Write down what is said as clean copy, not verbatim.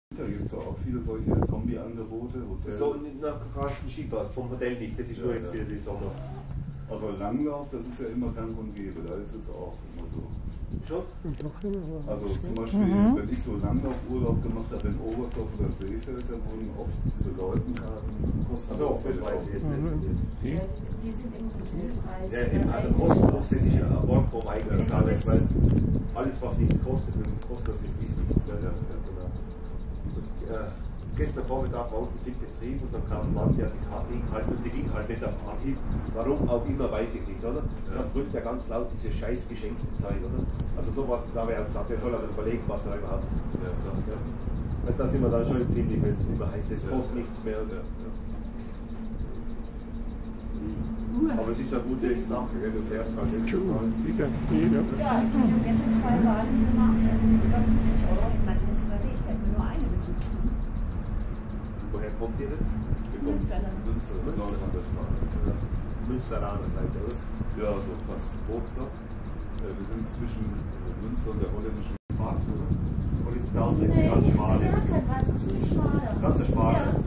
Da gibt es auch viele solche Kombi-Angebote. So nach Carsten Schieber, vom Hotel nicht, das ist nur jetzt wieder die Sommer. Aber Langlauf, das ist ja immer gang und gäbe, da ist es auch immer so. Schon? Also zum Beispiel, wenn ich so Langlaufurlaub gemacht habe in Oberstdorf oder Seefeld, da wurden oft diese Leutenkarten kostenlos verkauft. Die sind im Preis. Ja, also kostenlos, das ist ja ein Wort vom eigenen Tages, weil alles was nichts kostet, wenn es kostenlos ist, ist nichts. Ja, genau. Gestern Vormittag war unten viel Betrieb und dann kam ein Mann, der die Karte hingehalten und die ging halt nicht auf Anhieb. Warum auch immer, weiß ich nicht, oder? Dann drückt er ganz laut diese scheiß geschenkte Zeit, oder? Also sowas, da wäre er gesagt, er soll also überlegen, was er überhaupt sagt. Ja. Also da sind wir dann schon im Film, wenn es immer heißt, es kostet nichts mehr. Aber es ist eine gute Sache, wenn du fährst halt jetzt mal. Ja, ich habe gestern 2 Wahlen gemacht, über 50 €. Ich meine, das ist überlegt, ich hätte nur eine besucht. Woher kommt ihr denn? Münsterland. Münsteraner Seite, oder? Ja, so fast Burgdorf. Wir sind zwischen Münster und der holländischen Grenze. Und ist da ganz schmal. Ja, das ist zu schmal. Ganz schmal. Ja.